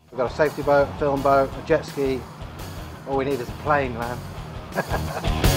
We've got a safety boat, a film boat, a jet ski. All we need is a plane, man.